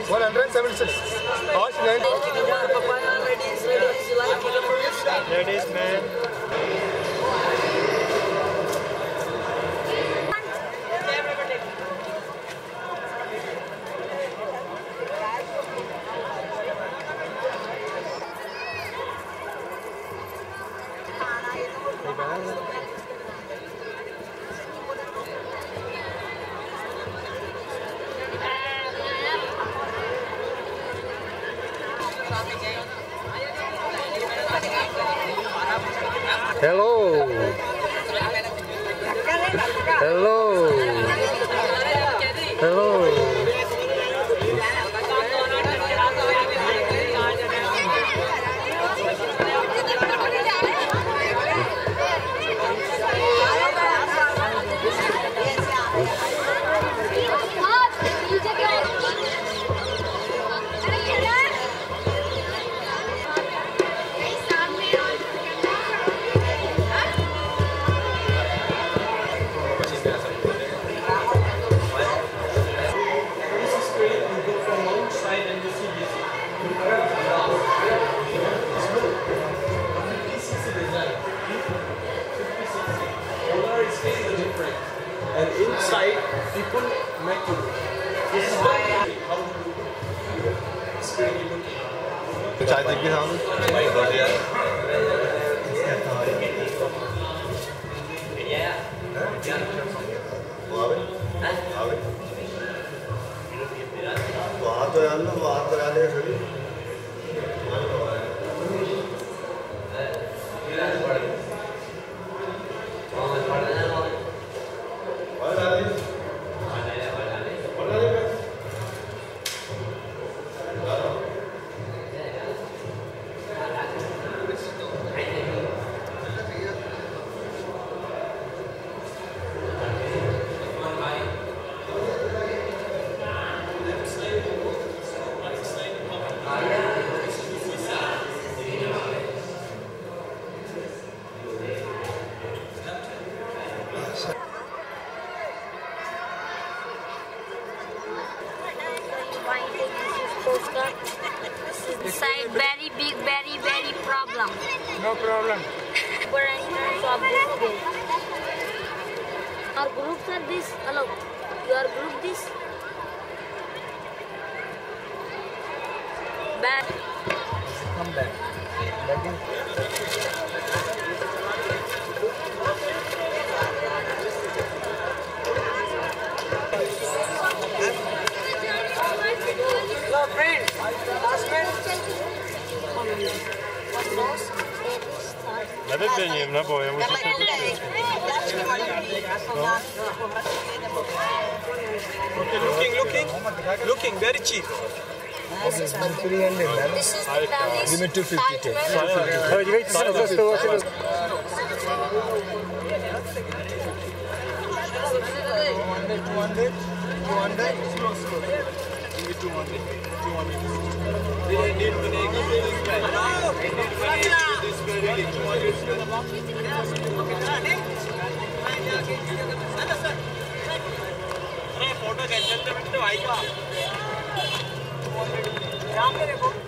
176. Horse 90. Ladies, man. Hello. Hello. Hello. And inside, people make it. This is how it's pretty looking. Chai dip bhi saamne. Bhai बढ़िया. वहाँ तो यार ना वहाँ तो यार ये सभी. Side very big, very problem. No problem. For entrance of this gate. Our groups are this. Hello. Your group this. Back. Come back. Hello, friends. Nawet nie na boję, muszę looking very cheap. This is 300. Give me 250. Photo cancel करते भाई का